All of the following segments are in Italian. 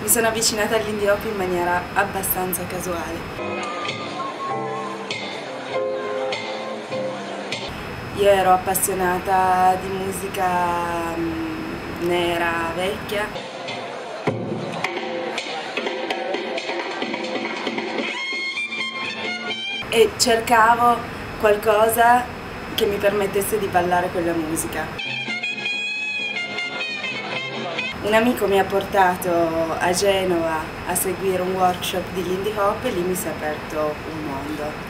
mi sono avvicinata all'indie hop in maniera abbastanza casuale. Io ero appassionata di musica nera vecchia e cercavo qualcosa che mi permettesse di ballare quella musica. Un amico mi ha portato a Genova a seguire un workshop di Lindy Hop e lì mi si è aperto un mondo.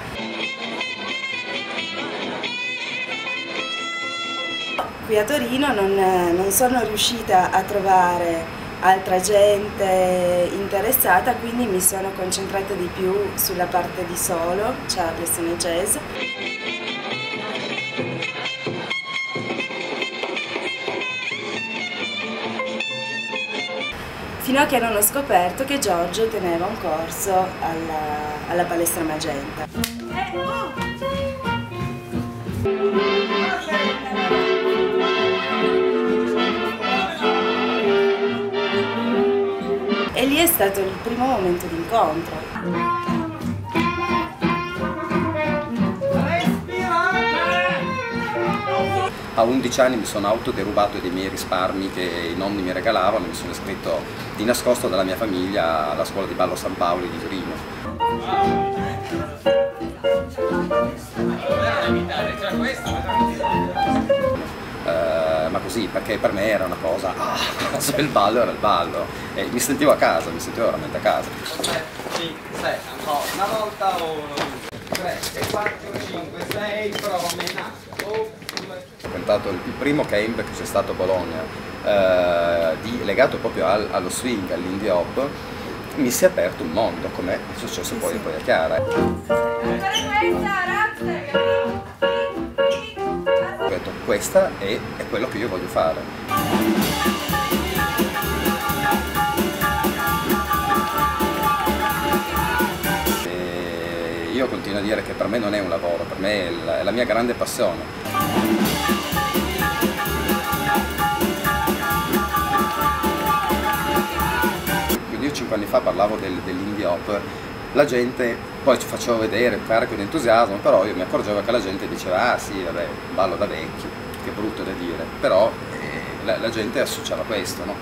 Qui a Torino non sono riuscita a trovare altra gente interessata, quindi mi sono concentrata di più sulla parte di solo, Charleston e jazz. Fino a che non ho scoperto che Giorgio teneva un corso alla Palestra Magenta. E lì è stato il primo momento di incontro. A 11 anni mi sono autoderubato dei miei risparmi che i nonni mi regalavano, mi sono iscritto di nascosto dalla mia famiglia alla scuola di ballo San Paoli di Torino. Ma così, perché per me era una cosa, il ballo era il ballo, e mi sentivo a casa, mi sentivo veramente a casa. 5, 6, una volta, 1, 2, 3, 4, 5, 6, promenata. Ho cantato il primo camp che c'è stato a Bologna, legato proprio allo swing, all'indie hop, mi si è aperto un mondo, come è successo poi a Chiara. Ho detto, questa è quello che io voglio fare. E io continuo a dire che per me non è un lavoro, per me è la mia grande passione. Io 5 anni fa parlavo dell'indie hop, la gente, poi ci facevo vedere un carico di entusiasmo, però io mi accorgevo che la gente diceva ah sì, vabbè, ballo da vecchi, che brutto da dire, però la gente associava questo, no?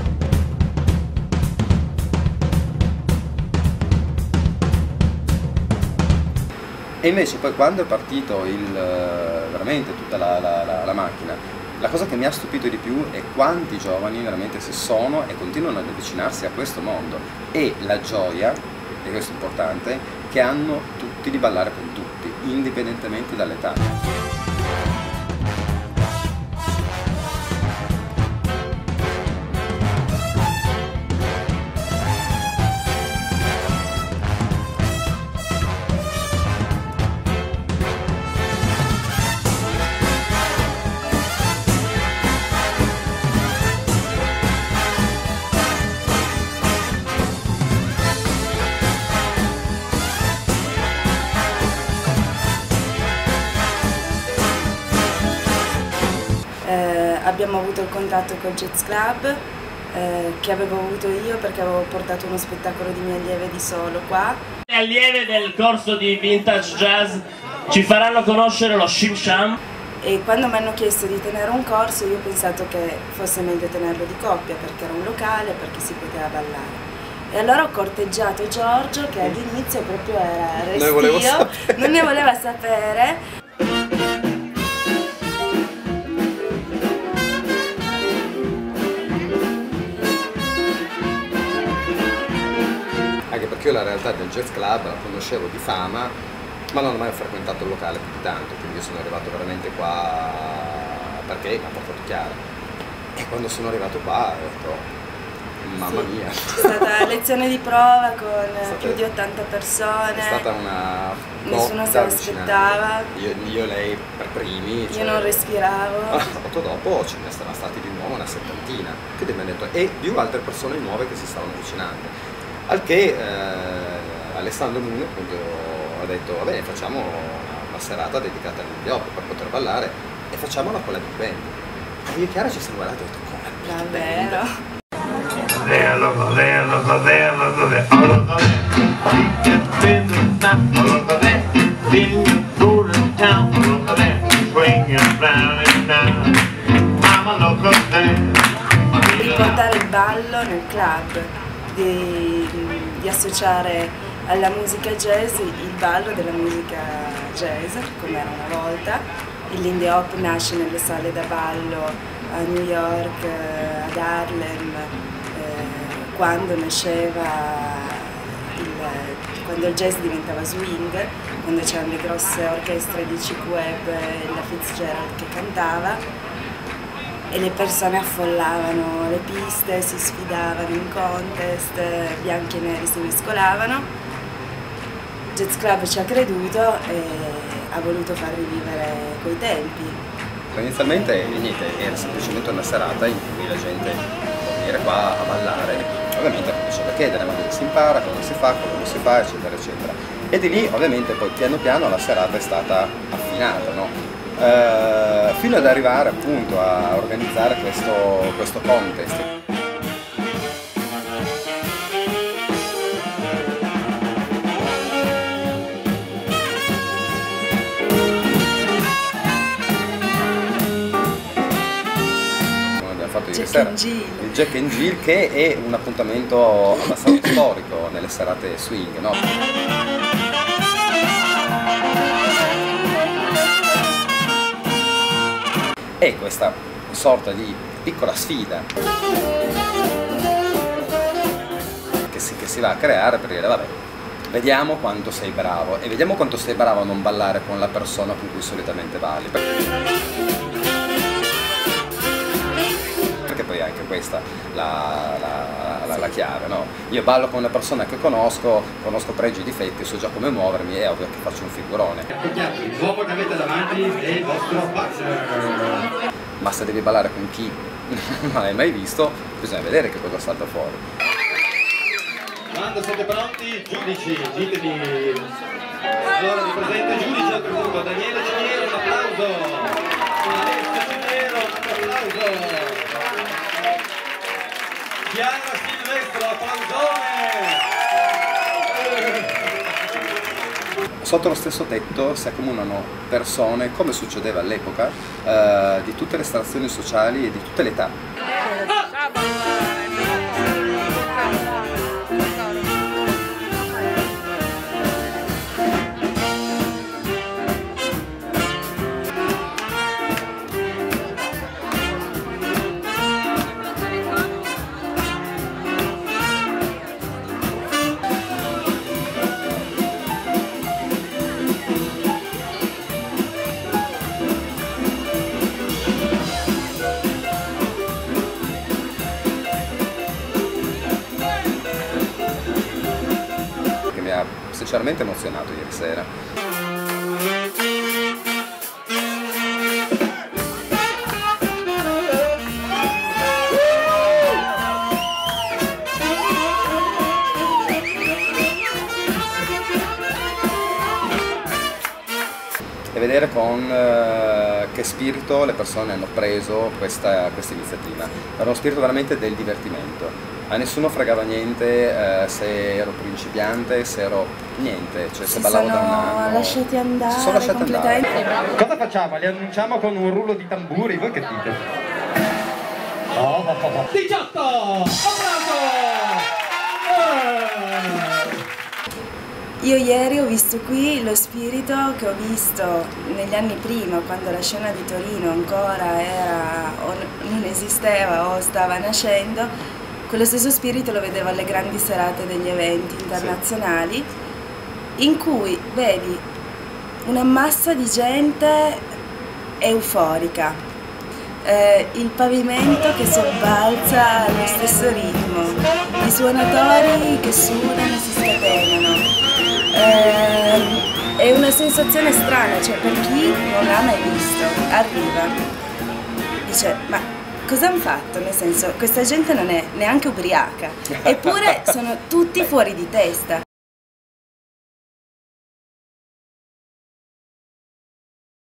E invece poi quando è partito veramente tutta la macchina, la cosa che mi ha stupito di più è quanti giovani veramente si sono e continuano ad avvicinarsi a questo mondo e la gioia, e questo è importante, che hanno tutti di ballare con tutti, indipendentemente dall'età. Abbiamo avuto il contatto col Jazz Club che avevo avuto io perché avevo portato uno spettacolo di mie allieve di solo qua. Le allieve del corso di Vintage Jazz ci faranno conoscere lo Shim Sham. E quando mi hanno chiesto di tenere un corso io ho pensato che fosse meglio tenerlo di coppia perché era un locale, perché si poteva ballare. E allora ho corteggiato Giorgio che all'inizio proprio era restio, non ne voleva sapere. Anche perché io la realtà del Jazz Club la conoscevo di fama, ma non ho mai frequentato il locale più di tanto, quindi io sono arrivato veramente qua perché mi ha portato Chiara. E quando sono arrivato qua ho detto, mamma mia. C'è stata lezione di prova con più di 80 persone. È stata una nessuno se l'aspettava. Io e lei per primi. Io non respiravo. 8 dopo ce ne saranno stati di nuovo una settantina. Che mi hanno detto, e più altre persone nuove che si stavano avvicinando. Al che Alessandro Mune appunto ha detto va bene, facciamo una serata dedicata all'indie hop per poter ballare e facciamola con la big band. E io e Chiara ci siamo guardati e ho detto come? Davvero? there, look there, look there, look there. Oh, look there. You get business now. Oh, look there. Then you go to town. Oh, look there. Swing it round and down. Mama, look up there. Di portare il ballo nel club, di associare alla musica jazz il ballo della musica jazz, come era una volta. Il Lindy Hop nasce nelle sale da ballo a New York, ad Harlem, quando quando il jazz diventava swing, quando c'erano le grosse orchestre di Chick Webb e la Fitzgerald che cantava. E le persone affollavano le piste, si sfidavano in contest, bianchi e neri si mescolavano. Jazz Club ci ha creduto e ha voluto far rivivere quei tempi. Inizialmente niente, era semplicemente una serata in cui la gente può venire qua a ballare, ovviamente cominciava a chiedere ma dove si impara, come si fa, come non si fa, eccetera eccetera. E di lì ovviamente poi piano piano la serata è stata affinata, no? Fino ad arrivare appunto a organizzare questo contest. Come abbiamo fatto ieri sera, il Jack and Jill, che è un appuntamento abbastanza storico nelle serate swing, no? E questa sorta di piccola sfida che si va a creare per dire vabbè, vediamo quanto sei bravo e vediamo quanto sei bravo a non ballare con la persona con cui solitamente balli. Perché poi è anche questa la chiave, no? Io ballo con una persona che conosco pregi e difetti, so già come muovermi, è ovvio che faccio un figurone. L'uomo che avete davanti è il vostro partner. Ma se devi ballare con chi non hai mai visto, bisogna vedere che cosa salta fuori. Quando siete pronti, giudici, ditemi l'ora di presente, giudice al punto, Daniele Ciniero, un applauso. Alessio Ciniero, un applauso. Chiara Silvestro, applausone! Sotto lo stesso tetto si accomunano persone, come succedeva all'epoca, di tutte le estrazioni sociali e di tutte le età. Mi ha sinceramente emozionato ieri sera. E vedere con che spirito le persone hanno preso questa iniziativa. Era uno spirito veramente del divertimento. A nessuno fregava niente se ero principiante, se ero niente, cioè se ballavo da un anno. Lasciati andare, si sono lasciati completamente. andare. Cosa facciamo? Li annunciamo con un rullo di tamburi, voi che dite? Oh, 18! Applauso! Io ieri ho visto qui lo spirito che ho visto negli anni prima, quando la scena di Torino ancora era o non esisteva o stava nascendo. Quello stesso spirito lo vedevo alle grandi serate degli eventi internazionali, in cui vedi una massa di gente euforica, il pavimento che sobbalza allo stesso ritmo, i suonatori che sudano e si scatenano. È una sensazione strana, cioè per chi non l'ha mai visto, arriva, dice ma cosa hanno fatto? Nel senso, questa gente non è neanche ubriaca, eppure sono tutti fuori di testa.